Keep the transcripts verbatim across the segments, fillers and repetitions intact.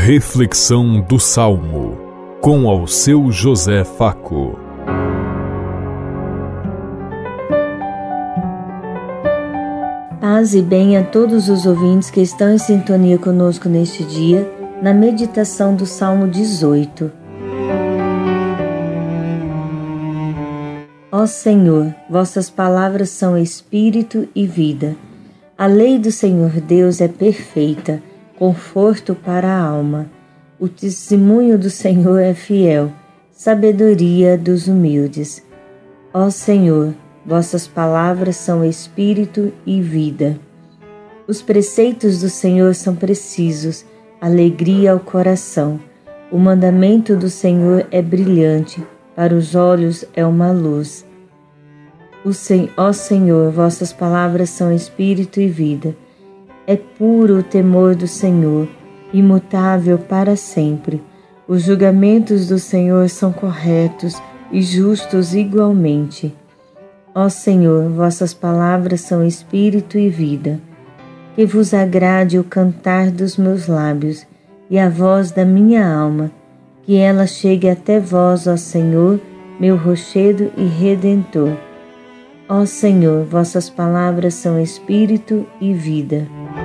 Reflexão do Salmo, com ao seu José Faco. Paz e bem a todos os ouvintes que estão em sintonia conosco neste dia, na meditação do Salmo dezoito. Ó Senhor, vossas palavras são espírito e vida. A lei do Senhor Deus é perfeita, conforto para a alma. O testemunho do Senhor é fiel, sabedoria dos humildes. Ó Senhor, vossas palavras são espírito e vida. Os preceitos do Senhor são precisos, alegria ao coração. O mandamento do Senhor é brilhante, para os olhos é uma luz. O Sen- Ó Senhor, vossas palavras são espírito e vida. É puro o temor do Senhor, imutável para sempre. Os julgamentos do Senhor são corretos e justos igualmente. Ó Senhor, vossas palavras são espírito e vida. Que vos agrade o cantar dos meus lábios e a voz da minha alma, que ela chegue até vós, ó Senhor, meu rochedo e redentor. Ó Senhor, vossas palavras são espírito e vida.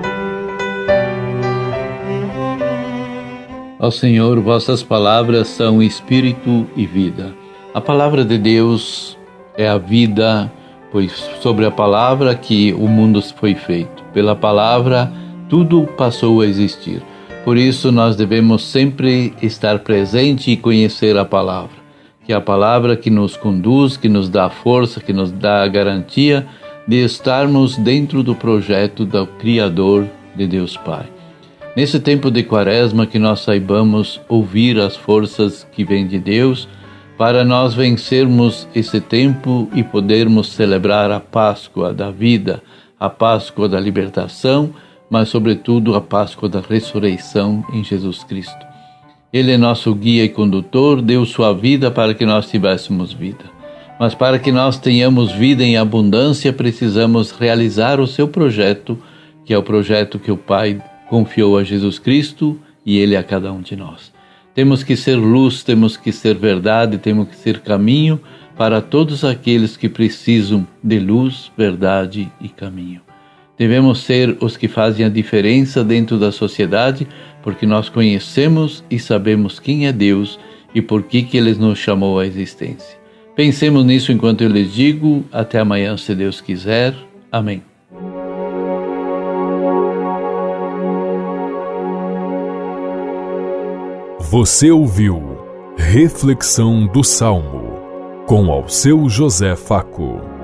Ó Senhor, vossas palavras são espírito e vida. A palavra de Deus é a vida, pois sobre a palavra que o mundo foi feito. Pela palavra, tudo passou a existir. Por isso, nós devemos sempre estar presente e conhecer a palavra. Que é a palavra que nos conduz, que nos dá força, que nos dá a garantia de estarmos dentro do projeto do Criador de Deus Pai. Nesse tempo de Quaresma, que nós saibamos ouvir as forças que vêm de Deus, para nós vencermos esse tempo e podermos celebrar a Páscoa da vida, a Páscoa da libertação, mas sobretudo a Páscoa da ressurreição em Jesus Cristo. Ele é nosso guia e condutor, deu sua vida para que nós tivéssemos vida. Mas para que nós tenhamos vida em abundância, precisamos realizar o seu projeto, que é o projeto que o Pai confiou a Jesus Cristo e Ele a cada um de nós. Temos que ser luz, temos que ser verdade, temos que ser caminho para todos aqueles que precisam de luz, verdade e caminho. Devemos ser os que fazem a diferença dentro da sociedade, porque nós conhecemos e sabemos quem é Deus e por que que Ele nos chamou à existência. Pensemos nisso enquanto eu lhes digo. Até amanhã, se Deus quiser. Amém. Você ouviu Reflexão do Salmo, com ao seu José Faco.